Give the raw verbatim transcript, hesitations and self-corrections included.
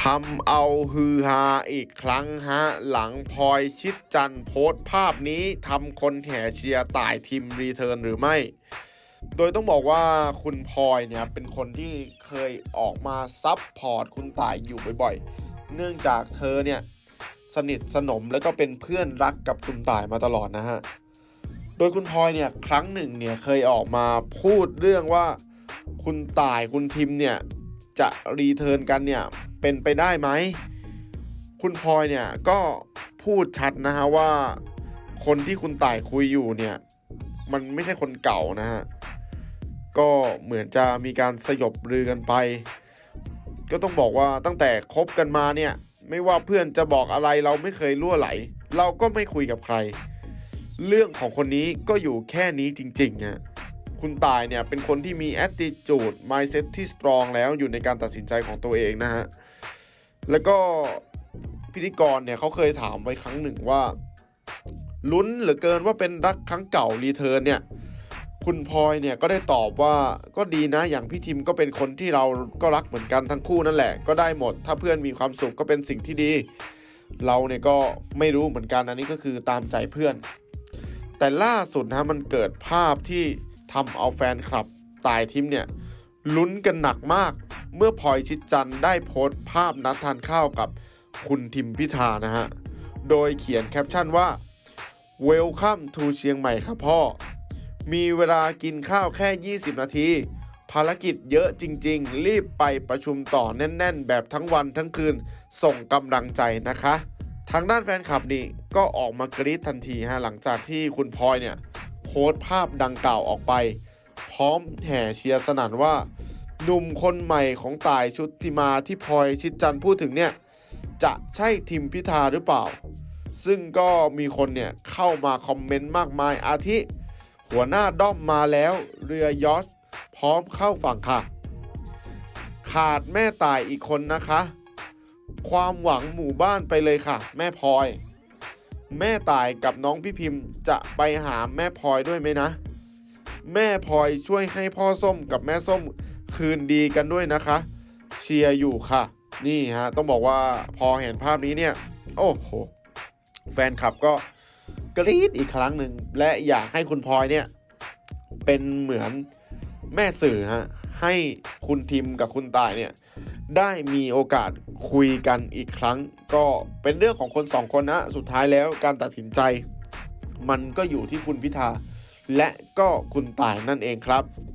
ทำเอาฮือฮาอีกครั้งฮะหลังพลอยชิดจันทร์โพสต์ภาพนี้ทำคนแห่เชียร์ต่ายทีมรีเทิร์นหรือไม่โดยต้องบอกว่าคุณพลอยเนี่ยเป็นคนที่เคยออกมาซับพอร์ตคุณต่ายอยู่บ่อยๆเนื่องจากเธอเนี่ยสนิทสนมแล้วก็เป็นเพื่อนรักกับคุณต่ายมาตลอดนะฮะโดยคุณพลอยเนี่ยครั้งหนึ่งเนี่ยเคยออกมาพูดเรื่องว่าคุณต่ายคุณทิมเนี่ยจะรีเทิร์นกันเนี่ยเป็นไปได้ไหมคุณพลอยเนี่ยก็พูดชัดนะฮะว่าคนที่คุณต่ายคุยอยู่เนี่ยมันไม่ใช่คนเก่านะฮะก็เหมือนจะมีการสยบลือกันไปก็ต้องบอกว่าตั้งแต่คบกันมาเนี่ยไม่ว่าเพื่อนจะบอกอะไรเราไม่เคยรั่วไหลเราก็ไม่คุยกับใครเรื่องของคนนี้ก็อยู่แค่นี้จริงๆฮะคุณต่ายเนี่ยเป็นคนที่มี attitude mindset ที่ strong แล้วอยู่ในการตัดสินใจของตัวเองนะฮะแล้วก็พิธีกรเนี่ยเขาเคยถามไว้ครั้งหนึ่งว่าลุ้นเหลือเกินว่าเป็นรักครั้งเก่ารีเทิร์นเนี่ยคุณพลอยเนี่ยก็ได้ตอบว่าก็ดีนะอย่างพี่ทิมก็เป็นคนที่เราก็รักเหมือนกันทั้งคู่นั่นแหละก็ได้หมดถ้าเพื่อนมีความสุขก็เป็นสิ่งที่ดีเราเนี่ยก็ไม่รู้เหมือนกันอันนี้ก็คือตามใจเพื่อนแต่ล่าสุดนะมันเกิดภาพที่ทำเอาแฟนคลับต่ายทิมเนี่ยลุ้นกันหนักมากเมื่อพลอยชิดจันทร์ได้โพสต์ภาพนัดทานข้าวกับคุณทิมพิธานะฮะโดยเขียนแคปชั่นว่า Welcome to เชียงใหม่ครับพ่อมีเวลากินข้าวแค่ยี่สิบนาทีภารกิจเยอะจริงๆรีบไปประชุมต่อแน่นๆแบบทั้งวันทั้งคืนส่งกำลังใจนะคะทางด้านแฟนคลับนี่ก็ออกมากรี๊ดทันทีฮะหลังจากที่คุณพลอยเนี่ยโพสต์ภาพดังกล่าวออกไปพร้อมแห่เชียร์สนั่นว่าหนุ่มคนใหม่ของต่ายชุติมาที่พลอยชิดจันทร์พูดถึงเนี่ยจะใช่ทิมพิธาหรือเปล่าซึ่งก็มีคนเนี่ยเข้ามาคอมเมนต์มากมายอาทิหัวหน้าด้อมมาแล้วเรือยอชต์พร้อมเข้าฝั่งค่ะขาดแม่ต่ายอีกคนนะคะความหวังหมู่บ้านไปเลยค่ะแม่พลอยแม่ต่ายกับน้องพี่พิมพ์จะไปหาแม่พลอยด้วยไหมนะแม่พลอยช่วยให้พ่อส้มกับแม่ส้มคืนดีกันด้วยนะคะเชียร์อยู่ค่ะนี่ฮะต้องบอกว่าพอเห็นภาพนี้เนี่ยโอ้โหแฟนคลับก็กรี๊ดอีกครั้งหนึ่งและอยากให้คุณพลอยเนี่ยเป็นเหมือนแม่สื่อฮะให้คุณทิมกับคุณต่ายเนี่ยได้มีโอกาสคุยกันอีกครั้งก็เป็นเรื่องของคนสองคนนะสุดท้ายแล้วการตัดสินใจมันก็อยู่ที่คุณพิธาและก็คุณต่ายนั่นเองครับ